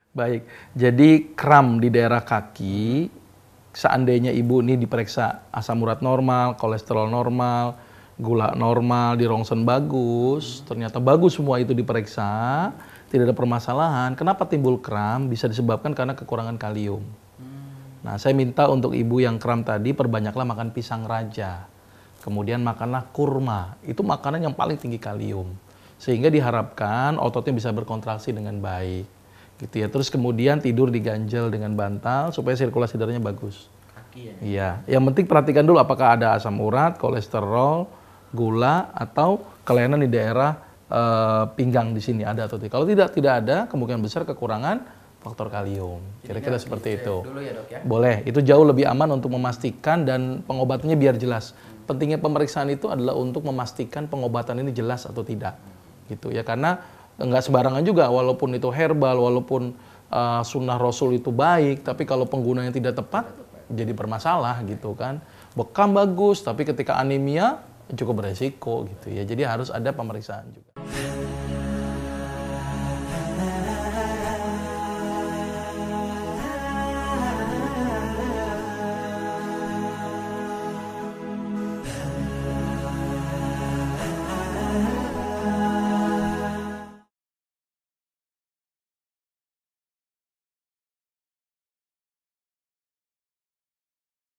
Baik, jadi kram di daerah kaki, seandainya ibu ini diperiksa asam urat normal, kolesterol normal, gula normal, di rongsen bagus, ternyata bagus semua itu diperiksa, tidak ada permasalahan. Kenapa timbul kram? Bisa disebabkan karena kekurangan kalium. Nah, saya minta untuk ibu yang kram tadi, perbanyaklah makan pisang raja. Kemudian makanlah kurma, itu makanan yang paling tinggi kalium. Sehingga diharapkan ototnya bisa berkontraksi dengan baik. Gitu ya. Terus kemudian tidur diganjel dengan bantal supaya sirkulasi darahnya bagus. Kaki ya? Iya, yang penting perhatikan dulu apakah ada asam urat, kolesterol, gula, atau kelainan di daerah pinggang di sini ada atau tidak. Kalau tidak ada, kemungkinan besar kekurangan faktor kalium. Kira-kira seperti itu. Dulu ya, Dok ya? Boleh, itu jauh lebih aman untuk memastikan dan pengobatannya biar jelas. Pentingnya pemeriksaan itu adalah untuk memastikan pengobatan ini jelas atau tidak. Gitu ya, karena nggak sembarangan juga, walaupun itu herbal, walaupun sunnah Rasul itu baik, tapi kalau penggunanya tidak tepat, jadi bermasalah gitu kan. Bekam bagus, tapi ketika anemia cukup beresiko gitu ya. Jadi harus ada pemeriksaan juga.